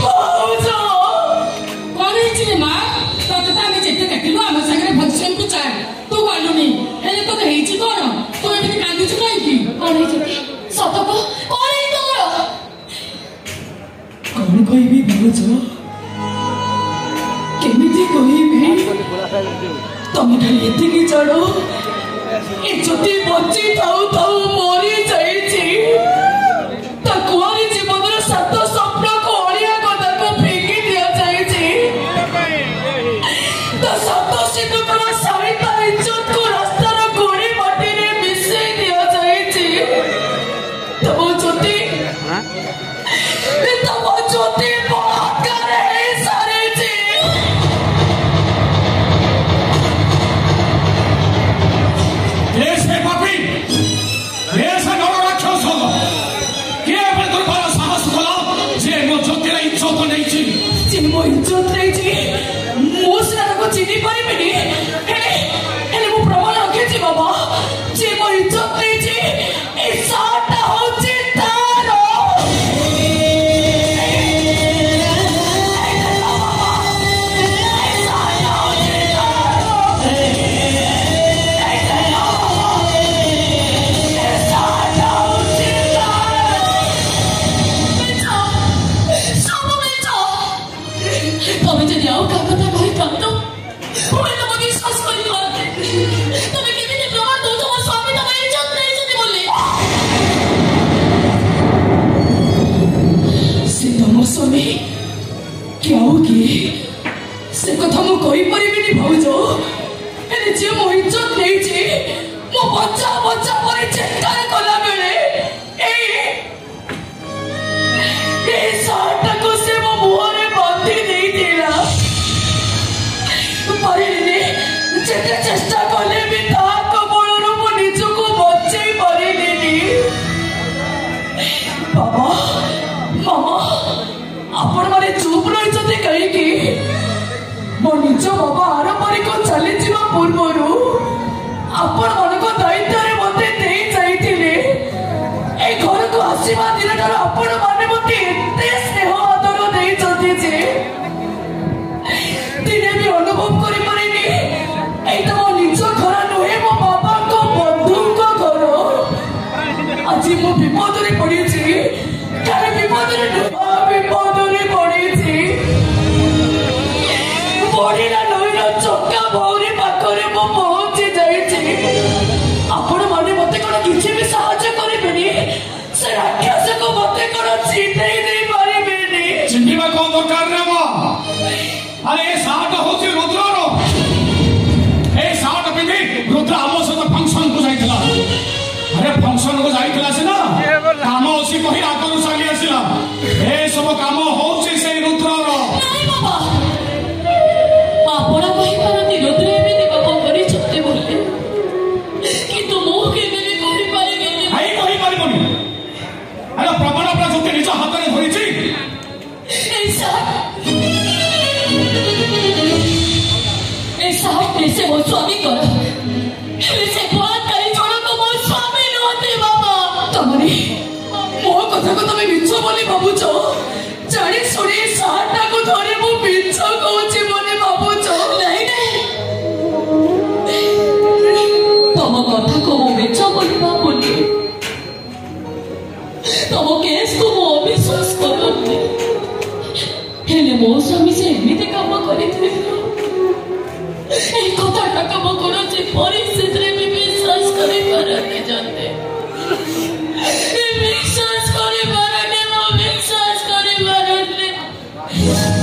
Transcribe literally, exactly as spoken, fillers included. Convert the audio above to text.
तुम खाली एतिकी चढ़ो ए ज्योति बची थाऊ थाऊ मरी जाइछि ता कुआरी जीवन सात स्वप्न को अड़िया कदा को फेंकी दिया जाइछि ता सात सिंधुकर साहित्य इज्जत को रास्तार गोड़ी माटी रे मिसई दिया जाइछि तब ज्योति तब ज्योति बलात्कार है सारे मो इज्जत नहीं मो सिना को चिनी पारिबेनी हेले हेले मो प्रमाण रखिछि बाबा जे मो इज्जत नहीं ए साटा होछि तारो क्या होगी से कथा मु कहि परिबिनी भाउजो एने जे मो इज्जत नै छी मो बच्चा बच्चा परे चित्कार कला बेले ए ए साटा को से मो मुहरे बांधी देई देला परिने जेते चेष्टा कले भी ता कबळरो मो निजको बच्चे परिलेनी बाबा मामा आपण माने चुप रहिछते कहि कि मो निज बाबा आरंपरिक चली जीवा पूर्वरु आपण मानको दायित्व रे मते देई जाइथिले ए घर को आसीबा दिन ठार आपण माने मते एते स्नेह आदर देई जति जे दिने भी अनुभव करि परिनी एटा मो निज घर नहे मो बाबा को बंधु को घर आज मो विपद रे पड़ी छी कारे विपद रे विपद रे पड़ी छी बड़ीला नईर चक्का भौरी पाखरे मो पहुंची जाइछि आपण माने मते कोन किछि भी सहायता करिबेनी से राक्षस को मते कोन छीटेई देई पारिबेनी चिन्हिबा को दरकार रे मो अरे ए साट होछि रुद्ररो ए साट पिंदी रुद्र आमो सहित फंक्शन को जाइतला अरे फंक्शन को जाइतला सिना काम ओसी कहि आगरु चली आसिला ए सब काम होछि से रुद्ररो नहीं बाबा आपण कहि परती रुद्र एमिति बाबा करि छते बोले किंतु मो केबे भी कहि पारिबेनी आई कहि पारिबोनी अरे प्रमाण अपना जोते निज हाथ रे धरिछि ऐसा ऐसा कैसे मो स्वामी कर ऐसे बात कहि छोड़ तो मो स्वामी नोते बाबा तमरी मो कथा को तमे मिछ बोली बाबूचो जानी सुनी साटा को धरे मो मिछ कहूची बोली बाबूचो नहीं नहीं तम कथा को मो मिछ बोली बाबूनी तम केस को मो अविश्वास करते हेले मो स्वामी से एमिति काम करिथे ए कथाटा काम करछि परिस्थिति रे भी विश्वास करि पारने जानते विश्वास करे बारने मो विश्वास करे बारने